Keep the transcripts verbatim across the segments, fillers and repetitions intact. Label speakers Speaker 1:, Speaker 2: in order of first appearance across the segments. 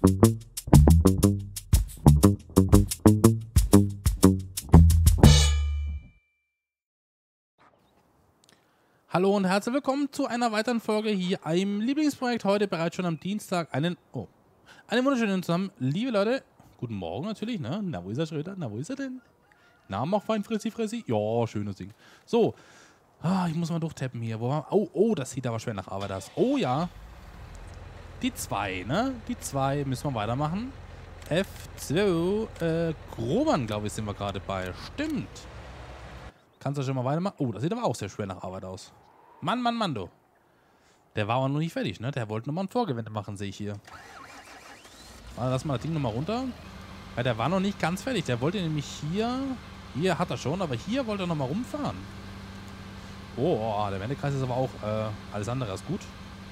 Speaker 1: Hallo und herzlich willkommen zu einer weiteren Folge hier, einem Lieblingsprojekt, heute bereits schon am Dienstag, einen, oh, einen wunderschönen zusammen, liebe Leute, guten Morgen natürlich, ne, na wo ist er Schröder, na wo ist er denn, na mach fein, Frissi, Frissi, ja, schönes Ding, so, ah, ich muss mal durchtappen hier, wo war, oh, oh, das sieht aber schwer nach Arbeit aus, oh ja, die zwei, ne, die zwei müssen wir weitermachen, F zwei, äh, Grobern, glaube ich, sind wir gerade bei, stimmt, kannst du schon mal weitermachen, oh, das sieht aber auch sehr schwer nach Arbeit aus. Mann, Mann, Mann, du. Der war aber noch nicht fertig, ne? Der wollte nochmal ein Vorgewende machen, sehe ich hier. Warte, lass mal das Ding nochmal runter. Ja, der war noch nicht ganz fertig. Der wollte nämlich hier... Hier hat er schon, aber hier wollte er nochmal rumfahren. Oh, oh, der Wendekreis ist aber auch äh, alles andere als gut.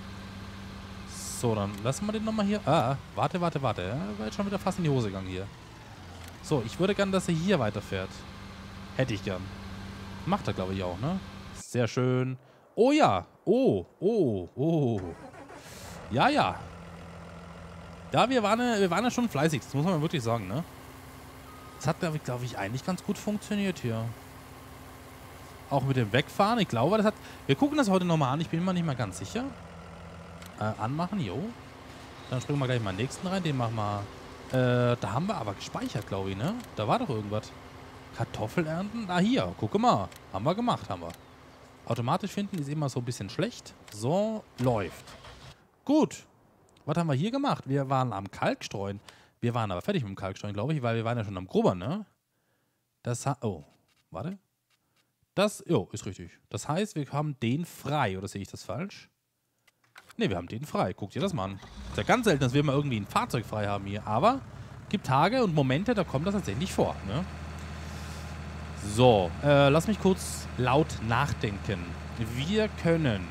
Speaker 1: So, dann lassen wir den nochmal hier... Ah, warte, warte, warte. Ja, war jetzt schon wieder fast in die Hose gegangen hier. So, ich würde gern, dass er hier weiterfährt. Hätte ich gern. Macht er, glaube ich, auch, ne? Sehr schön. Oh ja. Oh, oh, oh. Ja, ja. Ja, wir waren, wir waren ja schon fleißig. Das muss man wirklich sagen, ne? Das hat, glaube ich, eigentlich ganz gut funktioniert hier. Auch mit dem Wegfahren. Ich glaube, das hat... Wir gucken das heute nochmal an. Ich bin mir nicht mehr ganz sicher. Äh, anmachen, jo. Dann springen wir gleich mal in den nächsten rein. Den machen wir... Äh, da haben wir aber gespeichert, glaube ich, ne? Da war doch irgendwas. Kartoffel ernten? Ah, hier. Gucke mal. Haben wir gemacht, haben wir. Automatisch finden ist immer so ein bisschen schlecht. So, läuft. Gut. Was haben wir hier gemacht? Wir waren am Kalkstreuen. Wir waren aber fertig mit dem Kalkstreuen, glaube ich, weil wir waren ja schon am Grubbern, ne? Das hat... Oh, warte. Das... Jo, ist richtig. Das heißt, wir haben den frei. Oder sehe ich das falsch? Ne, wir haben den frei. Guckt ihr das mal an. Ist ja ganz selten, dass wir mal irgendwie ein Fahrzeug frei haben hier. Aber gibt Tage und Momente, da kommt das tatsächlich vor, ne? So, äh, lass mich kurz laut nachdenken. Wir können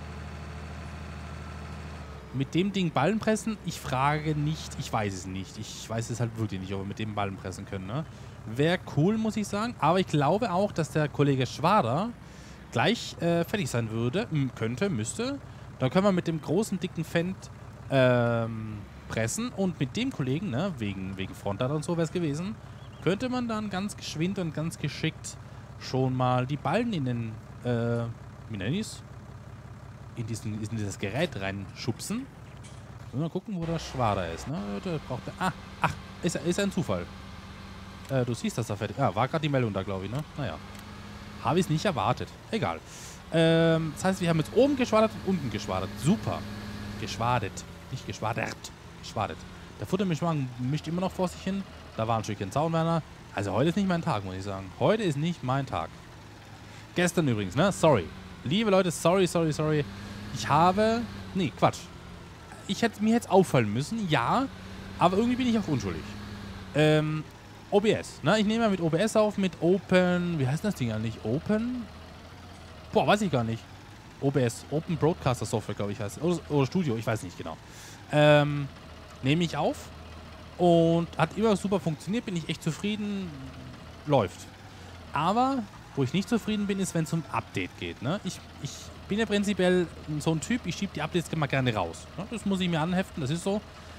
Speaker 1: mit dem Ding Ballen pressen. Ich frage nicht, ich weiß es nicht. Ich weiß es halt wirklich nicht, ob wir mit dem Ballen pressen können, ne? Wäre cool, muss ich sagen. Aber ich glaube auch, dass der Kollege Schwader gleich äh, fertig sein würde. M könnte, müsste. Dann können wir mit dem großen, dicken Fendt ähm, pressen. Und mit dem Kollegen, ne, wegen, wegen Frontlader und so wäre es gewesen, könnte man dann ganz geschwind und ganz geschickt schon mal die Ballen in den, äh, wie nenn ich's? In, diesen, in dieses Gerät reinschubsen. Mal gucken, wo der Schwader ist, ne? Der braucht der, ah, ach, ist, ist ein Zufall. Äh, du siehst, dass er fertig... Ah, war gerade die Meldung da, glaube ich, ne? Naja. Habe ich es nicht erwartet. Egal. Ähm, das heißt, wir haben jetzt oben geschwadert und unten geschwadert. Super. Geschwadet. Nicht geschwadert. Geschwadet. Der Futtermischwagen mischt immer noch vor sich hin. Da war ein Stückchen Zaunwerner. Also heute ist nicht mein Tag, muss ich sagen. Heute ist nicht mein Tag. Gestern übrigens, ne? Sorry. Liebe Leute, sorry, sorry, sorry. Ich habe... Nee, Quatsch. Ich hätte mir jetzt auffallen müssen, ja. Aber irgendwie bin ich auch unschuldig. Ähm, O B S, ne? Ich nehme ja mit O B S auf, mit Open... Wie heißt das Ding eigentlich? Open? Boah, weiß ich gar nicht. O B S. Open Broadcaster Software, glaube ich, heißt es. Oder, oder Studio, ich weiß nicht genau. Ähm, nehme ich auf. Und hat immer super funktioniert, bin ich echt zufrieden, läuft. Aber, wo ich nicht zufrieden bin, ist, wenn es um Update geht. Ne? Ich, ich bin ja prinzipiell so ein Typ, ich schiebe die Updates immer gerne raus. Ne? Das muss ich mir anheften, das ist so.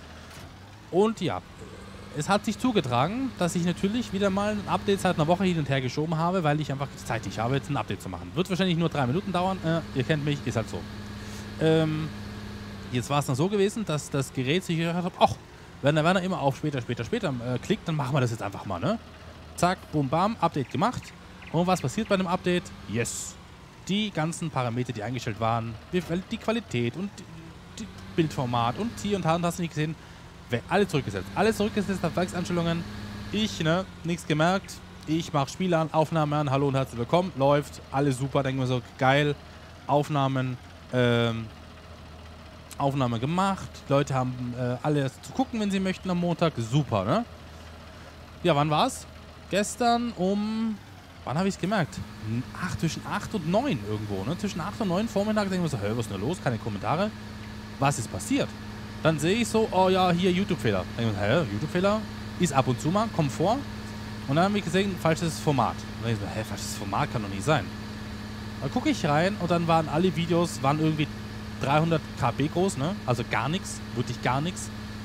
Speaker 1: Und ja, es hat sich zugetragen, dass ich natürlich wieder mal ein Update seit einer Woche hin und her geschoben habe, weil ich einfach Zeit nicht habe, jetzt ein Update zu machen. Wird wahrscheinlich nur drei Minuten dauern, äh, ihr kennt mich, ist halt so. Ähm, jetzt war es dann so gewesen, dass das Gerät sich gedacht hat, ach, wenn der Werner immer auf später, später, später äh, klickt, dann machen wir das jetzt einfach mal, ne? Zack, bum, bam, Update gemacht. Und was passiert bei dem Update? Yes. Die ganzen Parameter, die eingestellt waren, die Qualität und die Bildformat und hier und da und hast du nicht gesehen, alle zurückgesetzt. Alles zurückgesetzt auf Werkseinstellungen. Ich, ne, nichts gemerkt. Ich mache Spiel an, Aufnahme an, hallo und herzlich willkommen. Läuft, alles super, denken wir so, geil. Aufnahmen, ähm, Aufnahme gemacht. Leute haben äh, alles zu gucken, wenn sie möchten am Montag. Super, ne? Ja, wann war's? Gestern um... Wann habe ich es gemerkt? Ach, zwischen acht und neun irgendwo, ne? Zwischen acht und neun Vormittag denken wir so, hä, was ist denn da los? Keine Kommentare. Was ist passiert? Dann sehe ich so, oh ja, hier YouTube-Fehler. Dann denke ich so, hä, YouTube-Fehler? Ist ab und zu mal, kommt vor. Und dann habe ich gesehen, falsches Format. Dann denke ich so, hä, falsches Format kann doch nicht sein. Dann gucke ich rein und dann waren alle Videos, waren irgendwie dreihundert Kilobyte groß, ne? Also gar nichts, wirklich gar nichts.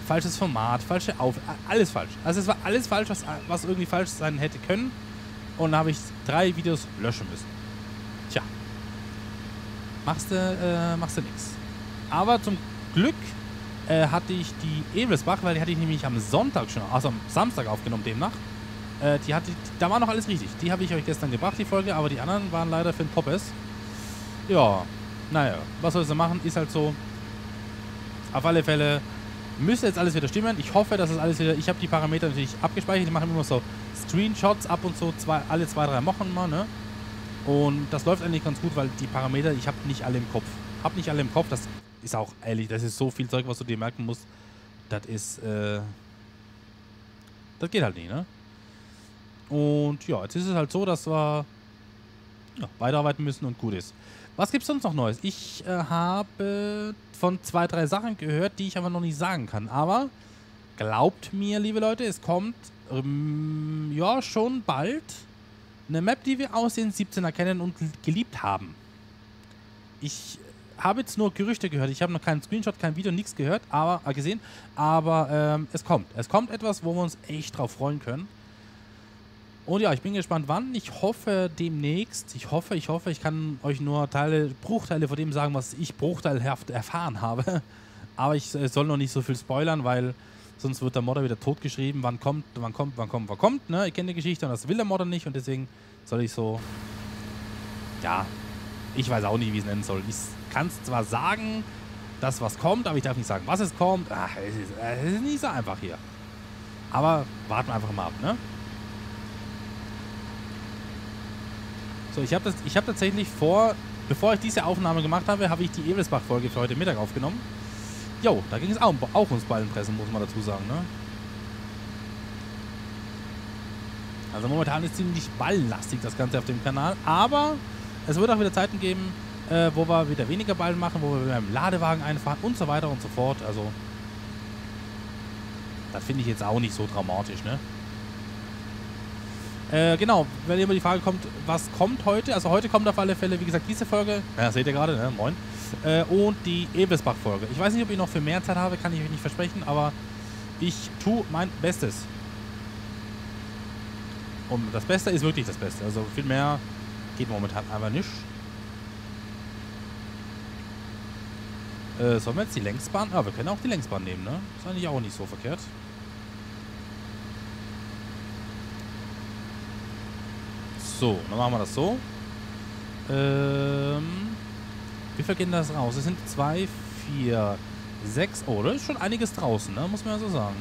Speaker 1: falsches Format, falsche Auf... Alles falsch. Also es war alles falsch, was, was irgendwie falsch sein hätte können. Und da habe ich drei Videos löschen müssen. Tja. Machst du äh, machst du nix. Aber zum Glück äh, hatte ich die Ebelsbach, weil die hatte ich nämlich am Sonntag schon, also am Samstag aufgenommen demnach. Äh, die hatte, da war noch alles richtig. Die habe ich euch gestern gebracht, die Folge, aber die anderen waren leider für den Poppes. Ja, naja, was soll ich machen? Ist halt so. Auf alle Fälle müsste jetzt alles wieder stimmen. Ich hoffe, dass es alles wieder... Ich habe die Parameter natürlich abgespeichert. Ich mache immer so Screenshots ab und zu, zwei, alle zwei, drei Wochen mal, ne? Und das läuft eigentlich ganz gut, weil die Parameter, ich habe nicht alle im Kopf. Hab nicht alle im Kopf, das ist auch ehrlich, das ist so viel Zeug, was du dir merken musst. Das ist, äh... Das geht halt nicht, ne? Und ja, jetzt ist es halt so, dass wir ja, weiterarbeiten müssen und gut ist. Was gibt's sonst noch Neues? Ich äh, habe von zwei, drei Sachen gehört, die ich aber noch nicht sagen kann. Aber glaubt mir, liebe Leute, es kommt ähm, ja schon bald eine Map, die wir aus den siebzehner kennen und geliebt haben. Ich habe jetzt nur Gerüchte gehört. Ich habe noch keinen Screenshot, kein Video, nichts gehört, aber äh, gesehen. Aber ähm, es kommt. Es kommt etwas, wo wir uns echt drauf freuen können. Und ja, ich bin gespannt, wann. Ich hoffe demnächst. Ich hoffe, ich hoffe, ich kann euch nur Teile, Bruchteile von dem sagen, was ich bruchteilhaft erfahren habe. Aber ich äh, soll noch nicht so viel spoilern, weil sonst wird der Modder wieder totgeschrieben. Wann kommt, wann kommt, wann kommt, wann kommt. Ne? Ihr kennt die Geschichte und das will der Modder nicht. Und deswegen soll ich so... Ja, ich weiß auch nicht, wie ich es nennen soll. Ich kann es zwar sagen, dass was kommt, aber ich darf nicht sagen, was es kommt. Ach, es ist, es ist nicht so einfach hier. Aber warten wir einfach mal ab, ne? So, ich habe hab tatsächlich vor, bevor ich diese Aufnahme gemacht habe, habe ich die Ebelsbach-Folge für heute Mittag aufgenommen. Jo, da ging es auch, auch ums Ballenpressen, muss man dazu sagen, ne? Also momentan ist ziemlich ballenlastig das Ganze auf dem Kanal, aber es wird auch wieder Zeiten geben, äh, wo wir wieder weniger Ballen machen, wo wir wieder im Ladewagen einfahren und so weiter und so fort. Also, das finde ich jetzt auch nicht so dramatisch, ne? Äh, genau, wenn immer die Frage kommt, was kommt heute? Also heute kommt auf alle Fälle, wie gesagt, diese Folge. Ja, seht ihr gerade, ne? Moin. Äh, und die Ebelsbach-Folge. Ich weiß nicht, ob ich noch für mehr Zeit habe, kann ich euch nicht versprechen, aber ich tue mein Bestes. Und das Beste ist wirklich das Beste. Also viel mehr geht momentan einfach nicht. Äh, sollen wir jetzt die Längsbahn? Ah, wir können auch die Längsbahn nehmen, ne? Ist eigentlich auch nicht so verkehrt. So, dann machen wir das so. Ähm, wie viel gehen das raus? Es sind zwei, vier, sechs. Oh, da ist schon einiges draußen, ne? Muss man ja so sagen.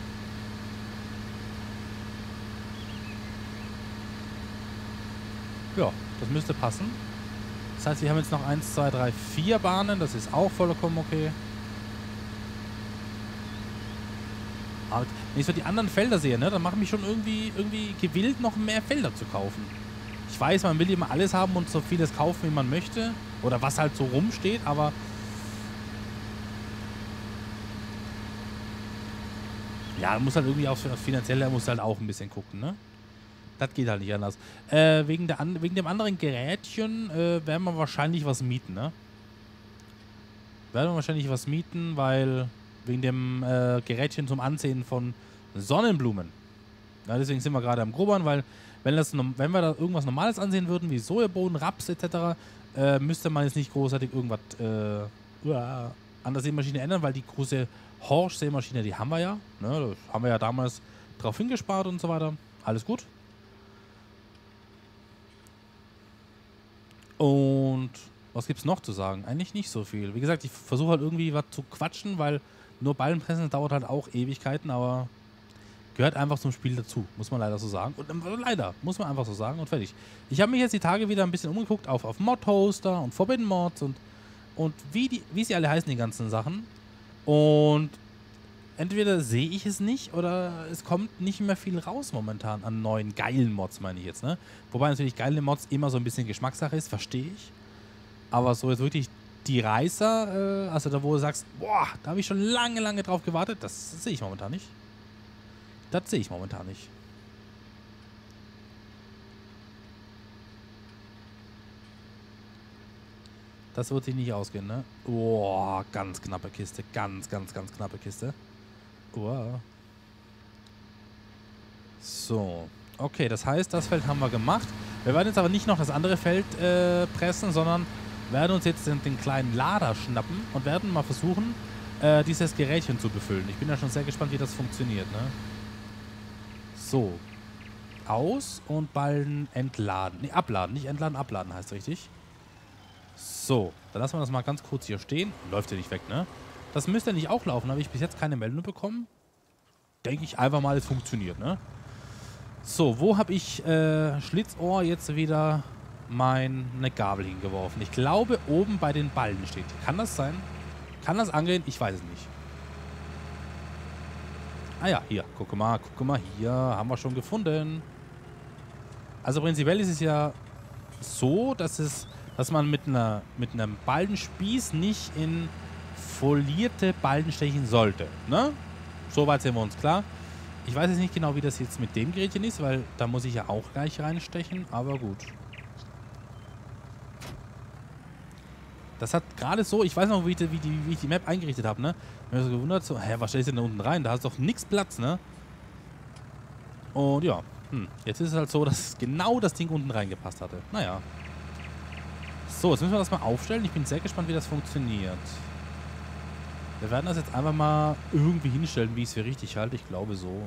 Speaker 1: Ja, das müsste passen. Das heißt, wir haben jetzt noch eins, zwei, drei, vier Bahnen. Das ist auch vollkommen okay. Aber wenn ich so die anderen Felder sehe, ne, dann mache ich mich schon irgendwie, irgendwie gewillt, noch mehr Felder zu kaufen. Ich weiß, man will immer alles haben und so vieles kaufen, wie man möchte. Oder was halt so rumsteht, aber... Ja, man muss halt irgendwie aufs Finanzielle, muss halt auch ein bisschen gucken, ne? Das geht halt nicht anders. Äh, wegen, der an, wegen dem anderen Gerätchen äh, werden wir wahrscheinlich was mieten, ne? Werden wir wahrscheinlich was mieten, weil... Wegen dem äh, Gerätchen zum Ansehen von Sonnenblumen. Ja, deswegen sind wir gerade am Grubern, weil wenn, das, wenn wir da irgendwas Normales ansehen würden, wie Sojabohnen, Raps et cetera, äh, müsste man jetzt nicht großartig irgendwas äh, an der Sämaschine ändern, weil die große Horsch-Sämaschine, die haben wir ja. Ne, das haben wir ja damals drauf hingespart und so weiter. Alles gut. Und was gibt's noch zu sagen? Eigentlich nicht so viel. Wie gesagt, ich versuche halt irgendwie was zu quatschen, weil nur Ballenpressen dauert halt auch Ewigkeiten, aber gehört einfach zum Spiel dazu, muss man leider so sagen. Und äh, leider, muss man einfach so sagen und fertig. Ich habe mich jetzt die Tage wieder ein bisschen umgeguckt auf, auf Mod-Hoster und Forbidden Mods und, und wie, die, wie sie alle heißen, die ganzen Sachen. Und entweder sehe ich es nicht oder es kommt nicht mehr viel raus momentan an neuen geilen Mods, meine ich jetzt, ne? Wobei natürlich geile Mods immer so ein bisschen Geschmackssache ist, verstehe ich. Aber so jetzt wirklich die Reißer, äh, also da wo du sagst, boah, da habe ich schon lange, lange drauf gewartet, das sehe ich momentan nicht. Das sehe ich momentan nicht. Das wird sich nicht ausgehen, ne? Boah, ganz knappe Kiste, ganz, ganz, ganz knappe Kiste. Uah. So. Okay, das heißt, das Feld haben wir gemacht. Wir werden jetzt aber nicht noch das andere Feld äh, pressen, sondern werden uns jetzt den, den kleinen Lader schnappen und werden mal versuchen, äh, dieses Gerätchen zu befüllen. Ich bin ja schon sehr gespannt, wie das funktioniert, ne? So. Aus und Ballen entladen. Ne, abladen. Nicht entladen, abladen heißt richtig. So. Dann lassen wir das mal ganz kurz hier stehen. Läuft ja nicht weg, ne? Das müsste nicht auch laufen. Habe ich bis jetzt keine Meldung bekommen. Denke ich einfach mal, es funktioniert, ne? So, wo habe ich äh, Schlitzohr jetzt wieder meine Gabel hingeworfen? Ich glaube, oben bei den Ballen steht. Kann das sein? Kann das angehen? Ich weiß es nicht. Ah ja, hier. Guck mal, guck mal. Hier haben wir schon gefunden. Also prinzipiell ist es ja so, dass es, dass man mit einer mit einem Ballenspieß nicht in folierte Ballen stechen sollte. Ne? Soweit sind wir uns klar. Ich weiß jetzt nicht genau, wie das jetzt mit dem Gerätchen ist, weil da muss ich ja auch gleich reinstechen, aber gut. Das hat gerade so, ich weiß noch, wie ich die, wie die, wie ich die Map eingerichtet habe, ne? Ich habe mir so gewundert, so, hä, was stellst du denn da unten rein? Da hast doch nichts Platz, ne? Und ja, hm, jetzt ist es halt so, dass genau das Ding unten reingepasst hatte. Naja. So, jetzt müssen wir das mal aufstellen. Ich bin sehr gespannt, wie das funktioniert. Wir werden das jetzt einfach mal irgendwie hinstellen, wie ich es für richtig halte. Ich glaube so.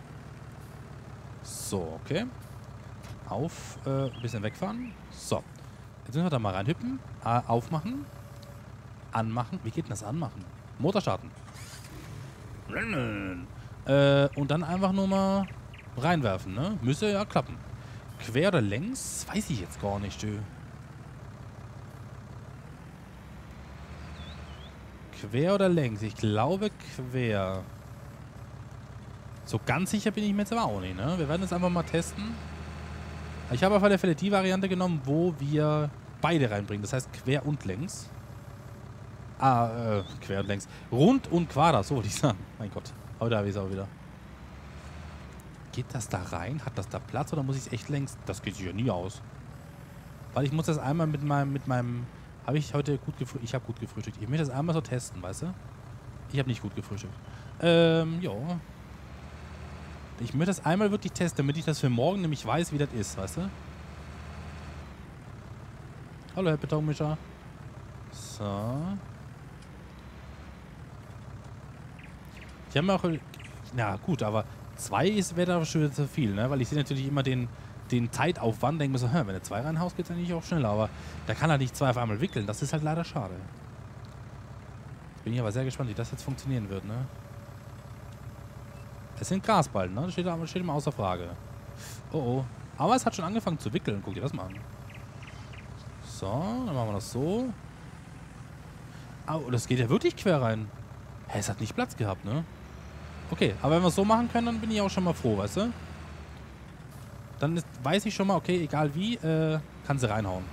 Speaker 1: So, okay. Auf, äh, ein bisschen wegfahren. So. Jetzt müssen wir da mal reinhüppen. Äh, aufmachen. Anmachen. Wie geht denn das anmachen? Motor starten. Äh, und dann einfach nur mal reinwerfen, ne? Müsste ja klappen. Quer oder längs? Weiß ich jetzt gar nicht, du. Quer oder längs? Ich glaube quer. So ganz sicher bin ich mir jetzt aber auch nicht, ne? Wir werden es einfach mal testen. Ich habe auf alle Fälle die Variante genommen, wo wir beide reinbringen. Das heißt quer und längs. Ah, äh, quer und längs. Rund und quader, so wollte ich sagen. Mein Gott. Heute habe ich es auch wieder. Geht das da rein? Hat das da Platz oder muss ich es echt längs? Das geht sich ja nie aus. Weil ich muss das einmal mit meinem, mit meinem... Habe ich heute gut gefrühstückt? Ich habe gut gefrühstückt. Ich möchte das einmal so testen, weißt du? Ich habe nicht gut gefrühstückt. Ähm, ja. Ich möchte das einmal wirklich testen, damit ich das für morgen nämlich weiß, wie das ist, weißt du? Hallo, Herr Betonmischer. So. Ich habe mir auch... Na gut, aber zwei wäre da schon zu viel, ne? Weil ich sehe natürlich immer den... den Zeitaufwand, denke mir so, hä, wenn du zwei reinhaust, geht es eigentlich auch schneller. Aber da kann er nicht zwei auf einmal wickeln. Das ist halt leider schade. Jetzt bin ich aber sehr gespannt, wie das jetzt funktionieren wird, ne? Es sind Grasballen, ne? Das steht, das steht immer außer Frage. Oh, oh. Aber es hat schon angefangen zu wickeln. Guck dir das mal an. So, dann machen wir das so. Oh, das geht ja wirklich quer rein. Hä, es hat nicht Platz gehabt, ne? Okay, aber wenn wir es so machen können, dann bin ich auch schon mal froh, weißt du? Dann ist, weiß ich schon mal, okay, egal wie, äh, kann sie reinhauen.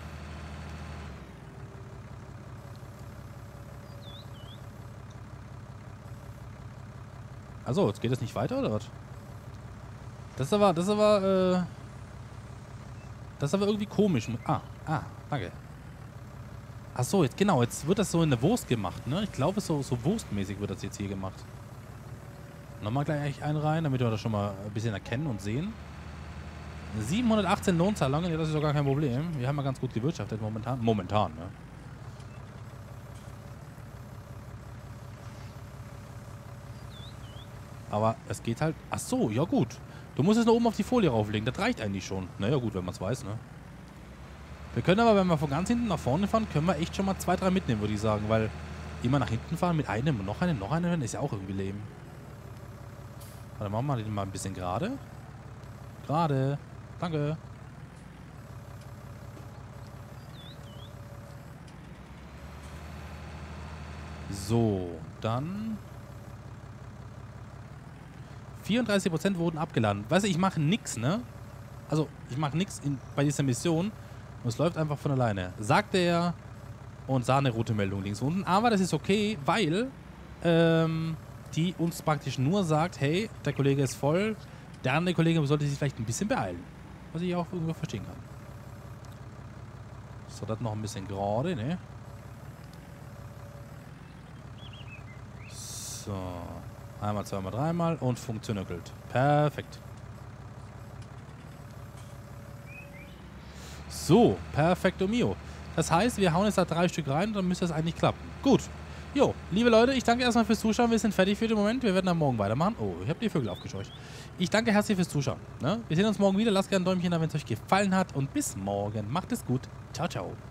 Speaker 1: Also, jetzt geht es nicht weiter, oder was? Das ist aber, das ist aber, äh, das ist aber irgendwie komisch. Ah, ah, danke. Ach so, jetzt genau, jetzt wird das so in der Wurst gemacht, ne? Ich glaube, so, so wurstmäßig wird das jetzt hier gemacht. Nochmal gleich einen rein, damit wir das schon mal ein bisschen erkennen und sehen. siebenhundertachtzehn Lohnzahlungen, ja, das ist doch gar kein Problem. Wir haben ja ganz gut gewirtschaftet momentan. Momentan, ne? Aber es geht halt... Ach so, ja gut. Du musst es nur oben auf die Folie rauflegen. Das reicht eigentlich schon. Naja gut, wenn man es weiß, ne? Wir können aber, wenn wir von ganz hinten nach vorne fahren, können wir echt schon mal zwei, drei mitnehmen, würde ich sagen. Weil immer nach hinten fahren mit einem und noch einem, noch einem, ist ja auch irgendwie lame. Warte, machen wir den mal ein bisschen gerade. Gerade. Danke. So, dann... vierunddreißig Prozent wurden abgeladen. Weißt du, ich mache nix, ne? Also, ich mache nix in, bei dieser Mission. Und es läuft einfach von alleine. Sagt er und sah eine rote Meldung links unten. Aber das ist okay, weil ähm, die uns praktisch nur sagt, hey, der Kollege ist voll. Der andere Kollege sollte sich vielleicht ein bisschen beeilen. Was ich auch irgendwo verstehen kann. So, das noch ein bisschen gerade, ne? So. Einmal, zweimal, dreimal und funktioniert. Perfekt. So, perfekto mio. Das heißt, wir hauen jetzt da drei Stück rein und dann müsste das eigentlich klappen. Gut. Jo, liebe Leute, ich danke erstmal fürs Zuschauen. Wir sind fertig für den Moment. Wir werden dann morgen weitermachen. Oh, ich habe die Vögel aufgescheucht. Ich danke herzlich fürs Zuschauen. Ne? Wir sehen uns morgen wieder. Lasst gerne ein Däumchen da, wenn es euch gefallen hat. Und bis morgen. Macht es gut. Ciao, ciao.